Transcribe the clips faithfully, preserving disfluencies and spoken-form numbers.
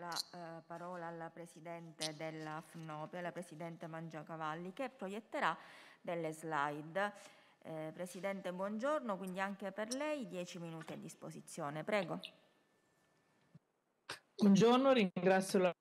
la eh, parola alla Presidente della FNOPE, la Presidente Mangiacavalli, che proietterà delle slide. Eh, Presidente, buongiorno, quindi anche per lei dieci minuti a disposizione. Prego. Buongiorno, ringrazio la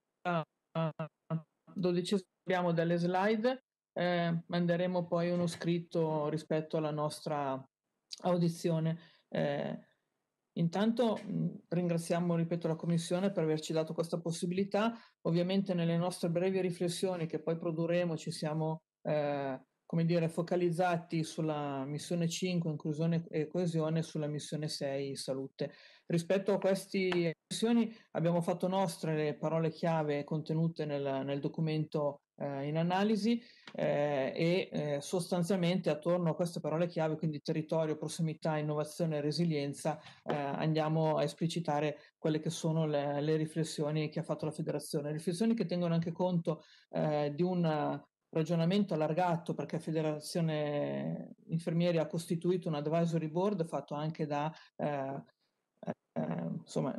dodicesima, abbiamo delle slide, eh, manderemo poi uno scritto rispetto alla nostra audizione. Eh, intanto mh, ringraziamo, ripeto, la Commissione per averci dato questa possibilità. Ovviamente nelle nostre brevi riflessioni che poi produrremo ci siamo eh, come dire, focalizzati sulla missione cinque, inclusione e coesione, e sulla missione sei, salute. Rispetto a queste missioni abbiamo fatto nostre le parole chiave contenute nel, nel documento eh, in analisi eh, e eh, sostanzialmente attorno a queste parole chiave, quindi territorio, prossimità, innovazione e resilienza, eh, andiamo a esplicitare quelle che sono le, le riflessioni che ha fatto la Federazione. Riflessioni che tengono anche conto eh, di un ragionamento allargato, perché Federazione Infermieri ha costituito un advisory board fatto anche da eh, eh, insomma,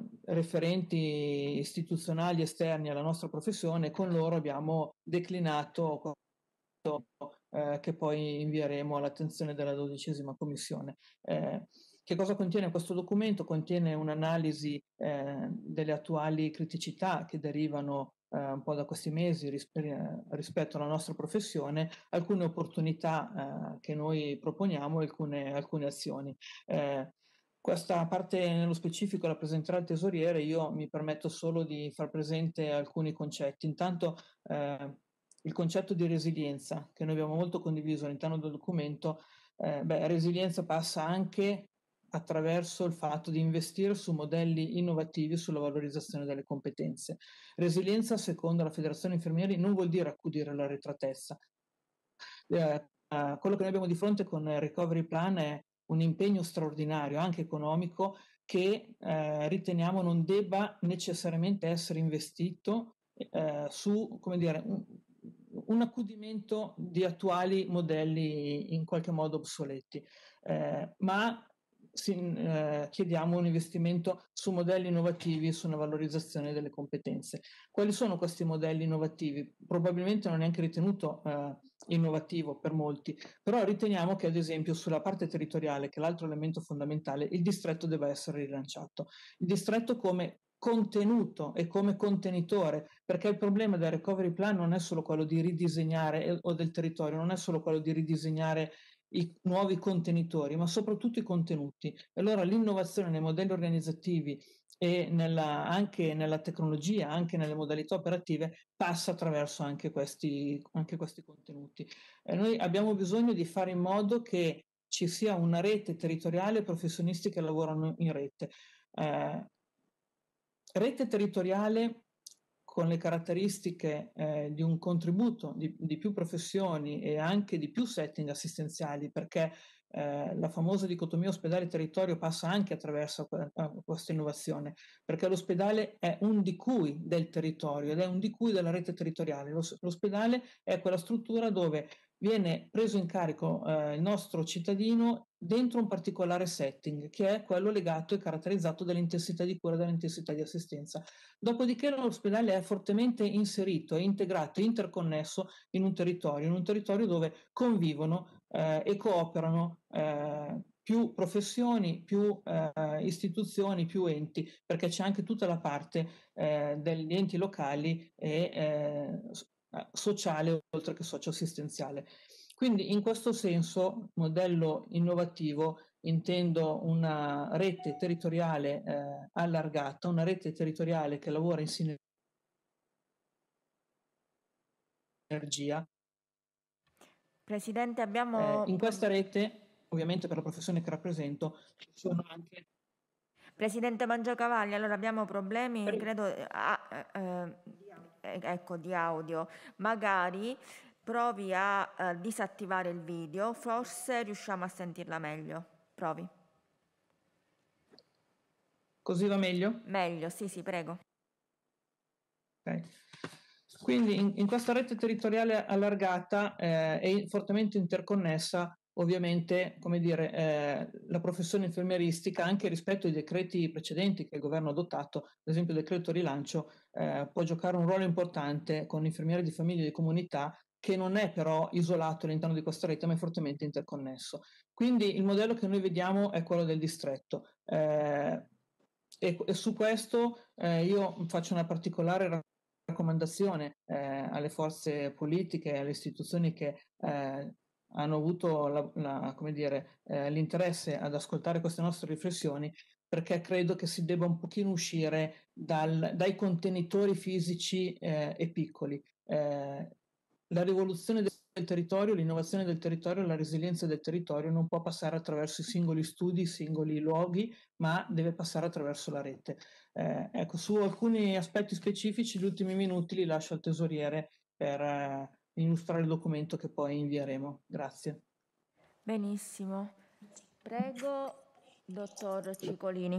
referenti istituzionali esterni alla nostra professione. Con loro abbiamo declinato questo eh, che poi invieremo all'attenzione della dodicesima commissione. Eh, che cosa contiene questo documento? Contiene un'analisi eh, delle attuali criticità che derivano eh, un po' da questi mesi rispe- rispetto alla nostra professione, alcune opportunità eh, che noi proponiamo e alcune, alcune azioni. Eh, questa parte nello specifico la presenterà il tesoriere, io mi permetto solo di far presente alcuni concetti. Intanto eh, il concetto di resilienza, che noi abbiamo molto condiviso all'interno del documento, eh, beh, resilienza passa anche attraverso il fatto di investire su modelli innovativi sulla valorizzazione delle competenze. Resilienza, secondo la Federazione Infermieri, non vuol dire accudire l'arretratezza. Eh, eh, quello che noi abbiamo di fronte con il Recovery Plan è un impegno straordinario, anche economico, che eh, riteniamo non debba necessariamente essere investito eh, su, come dire, un, un accudimento di attuali modelli in qualche modo obsoleti, eh, ma si, eh, chiediamo un investimento su modelli innovativi, su una valorizzazione delle competenze. Quali sono questi modelli innovativi? Probabilmente non è neanche ritenuto eh, innovativo per molti, però riteniamo che ad esempio sulla parte territoriale, che è l'altro elemento fondamentale, il distretto deve essere rilanciato. Il distretto come contenuto e come contenitore, perché il problema del recovery plan non è solo quello di ridisegnare, o del territorio, non è solo quello di ridisegnare i nuovi contenitori, ma soprattutto i contenuti. E allora l'innovazione nei modelli organizzativi e nella, anche nella tecnologia, anche nelle modalità operative, passa attraverso anche questi, anche questi contenuti. E noi abbiamo bisogno di fare in modo che ci sia una rete territoriale, professionisti che lavorano in rete. Eh, rete territoriale con le caratteristiche eh, di un contributo di, di più professioni e anche di più setting assistenziali, perché eh, la famosa dicotomia ospedale-territorio passa anche attraverso questa innovazione, perché l'ospedale è un di cui del territorio ed è un di cui della rete territoriale. L'ospedale è quella struttura dove viene preso in carico eh, il nostro cittadino dentro un particolare setting, che è quello legato e caratterizzato dall'intensità di cura e dall'intensità di assistenza. Dopodiché l'ospedale è fortemente inserito, è integrato, è interconnesso in un territorio, in un territorio dove convivono eh, e cooperano eh, più professioni, più eh, istituzioni, più enti, perché c'è anche tutta la parte eh, degli enti locali e eh, sociale oltre che socioassistenziale. Quindi in questo senso, modello innovativo, intendo una rete territoriale eh, allargata, una rete territoriale che lavora in sinergia. Presidente, abbiamo... Eh, in questa rete, ovviamente per la professione che rappresento, ci sono anche... Presidente Mangiacavalli, allora abbiamo problemi, credo, ah, eh, eh, ecco, di audio. Magari provi a eh, disattivare il video, forse riusciamo a sentirla meglio. Provi. Così va meglio? Meglio, sì, sì, prego. Okay. Quindi in, in questa rete territoriale allargata eh, e fortemente interconnessa ovviamente, come dire, eh, la professione infermieristica, anche rispetto ai decreti precedenti che il governo ha adottato, ad esempio il decreto rilancio, eh, può giocare un ruolo importante con infermieri di famiglia e di comunità, che non è però isolato all'interno di questa rete, ma è fortemente interconnesso. Quindi il modello che noi vediamo è quello del distretto. Eh, e, e su questo eh, io faccio una particolare raccomandazione eh, alle forze politiche, alle istituzioni che eh, hanno avuto la, la, come dire, eh, l'interesse ad ascoltare queste nostre riflessioni, perché credo che si debba un pochino uscire dal, dai contenitori fisici eh, e piccoli. Eh, la rivoluzione del territorio, l'innovazione del territorio, la resilienza del territorio non può passare attraverso i singoli studi, i singoli luoghi, ma deve passare attraverso la rete. Eh, ecco, su alcuni aspetti specifici, gli ultimi minuti li lascio al tesoriere per eh, illustrare il documento che poi invieremo. Grazie. Benissimo. Prego, dottor Cicolini.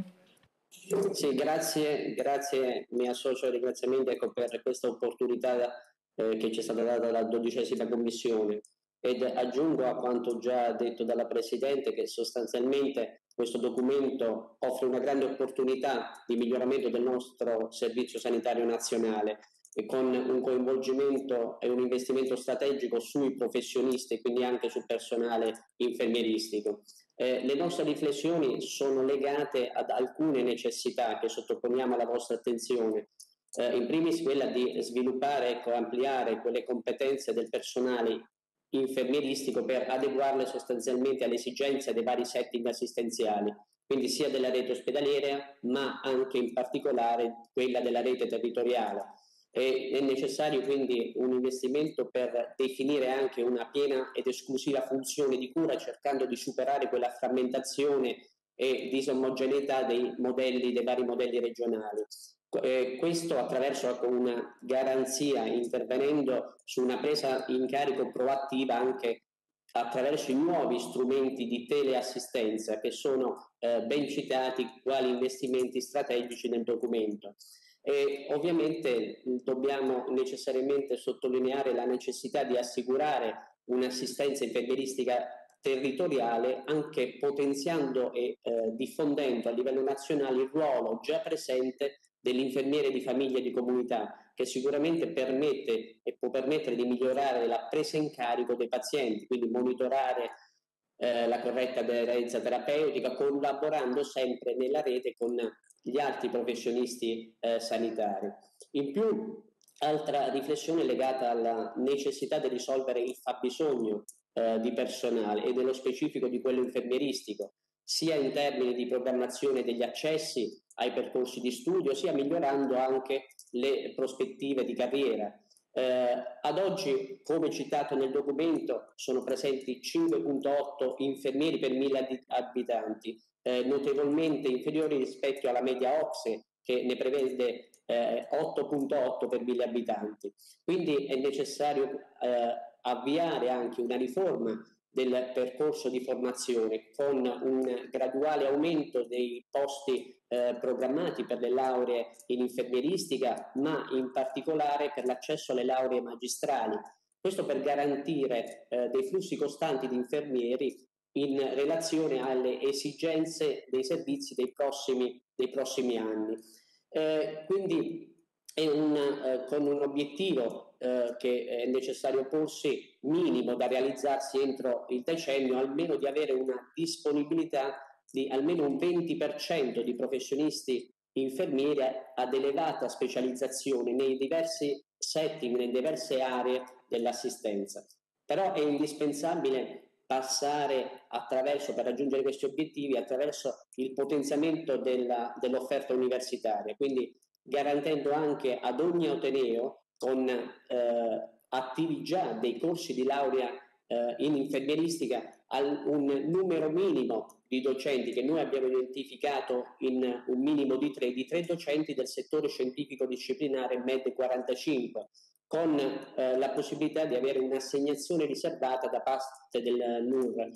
Sì, grazie, grazie, mi associo ai ringraziamenti, ecco, per questa opportunità eh, che ci è stata data dalla dodicesima commissione, ed aggiungo a quanto già detto dalla Presidente che sostanzialmente questo documento offre una grande opportunità di miglioramento del nostro servizio sanitario nazionale, e con un coinvolgimento e un investimento strategico sui professionisti e quindi anche sul personale infermieristico. Eh, le nostre riflessioni sono legate ad alcune necessità che sottoponiamo alla vostra attenzione, eh, in primis quella di sviluppare, ecco, ampliare quelle competenze del personale infermieristico per adeguarle sostanzialmente alle esigenze dei vari setting assistenziali, quindi sia della rete ospedaliera ma anche in particolare quella della rete territoriale. E è necessario quindi un investimento per definire anche una piena ed esclusiva funzione di cura, cercando di superare quella frammentazione e disomogeneità dei modelli, dei vari modelli regionali. Eh, questo attraverso una garanzia, intervenendo su una presa in carico proattiva anche attraverso i nuovi strumenti di teleassistenza che sono eh, ben citati quali investimenti strategici nel documento. E ovviamente dobbiamo necessariamente sottolineare la necessità di assicurare un'assistenza infermieristica territoriale, anche potenziando e eh, diffondendo a livello nazionale il ruolo già presente dell'infermiere di famiglia e di comunità, che sicuramente permette e può permettere di migliorare la presa in carico dei pazienti, quindi monitorare eh, la corretta aderenza terapeutica, collaborando sempre nella rete con gli altri professionisti eh, sanitari. In più, altra riflessione legata alla necessità di risolvere il fabbisogno eh, di personale e dello specifico di quello infermieristico, sia in termini di programmazione degli accessi ai percorsi di studio, sia migliorando anche le prospettive di carriera. Eh, ad oggi, come citato nel documento, sono presenti cinque virgola otto infermieri per mille abitanti, eh, notevolmente inferiori rispetto alla media O C S E, che ne prevede eh, otto virgola otto per mille abitanti. Quindi è necessario eh, avviare anche una riforma del percorso di formazione con un graduale aumento dei posti eh, programmati per le lauree in infermieristica, ma in particolare per l'accesso alle lauree magistrali. Questo per garantire eh, dei flussi costanti di infermieri in relazione alle esigenze dei servizi dei prossimi, dei prossimi anni. Eh, quindi è un, eh, con un obiettivo eh, che è necessario porsi minimo da realizzarsi entro il decennio, almeno di avere una disponibilità di almeno un venti per cento di professionisti infermieri ad elevata specializzazione nei diversi setting, nelle diverse aree dell'assistenza. Però è indispensabile passare attraverso, per raggiungere questi obiettivi, attraverso il potenziamento della, dell'offerta universitaria, quindi garantendo anche ad ogni ateneo con eh, attivi già dei corsi di laurea eh, in infermieristica al, un numero minimo di docenti che noi abbiamo identificato in un minimo di tre, di tre docenti del settore scientifico disciplinare M E D quarantacinque, con eh, la possibilità di avere un'assegnazione riservata da parte del N U R.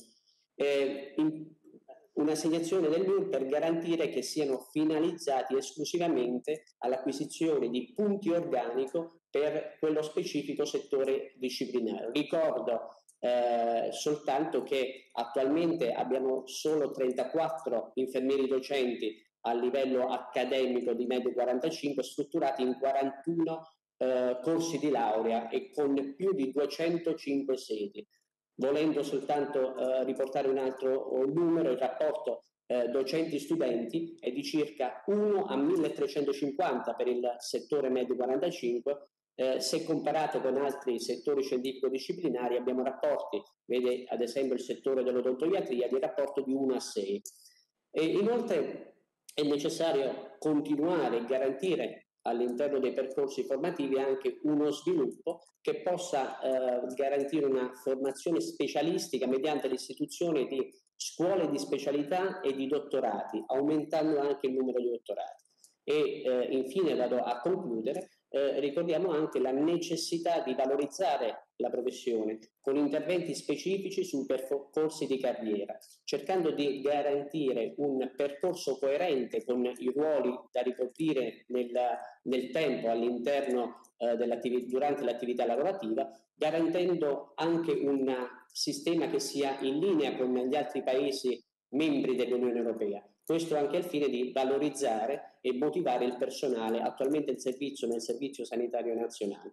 Eh, in, un'assegnazione del N U R per garantire che siano finalizzati esclusivamente all'acquisizione di punti organico per quello specifico settore disciplinare. Ricordo eh, soltanto che attualmente abbiamo solo trentaquattro infermieri docenti a livello accademico di medio quarantacinque, strutturati in quarantuno eh, corsi di laurea e con più di duecentocinque sedi. Volendo soltanto eh, riportare un altro numero, il rapporto eh, docenti-studenti è di circa uno a milletrecentocinquanta per il settore medio quarantacinque. Eh, se comparato con altri settori scientifico-disciplinari abbiamo rapporti, vede ad esempio il settore dell'odontoiatria, di rapporto di uno a sei. E inoltre è necessario continuare a garantire all'interno dei percorsi formativi anche uno sviluppo che possa eh, garantire una formazione specialistica mediante l'istituzione di scuole di specialità e di dottorati, aumentando anche il numero di dottorati. E eh, infine vado a concludere. Eh, ricordiamo anche la necessità di valorizzare la professione con interventi specifici sui percorsi di carriera, cercando di garantire un percorso coerente con i ruoli da ricoprire nel, nel tempo all'interno eh, dell'attività, durante l'attività lavorativa, garantendo anche un sistema che sia in linea con gli altri paesi membri dell'Unione Europea. Questo anche al fine di valorizzare e motivare il personale attualmente in servizio nel Servizio Sanitario Nazionale.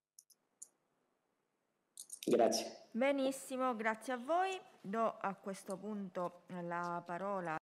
Grazie. Benissimo, grazie a voi. Do a questo punto la parola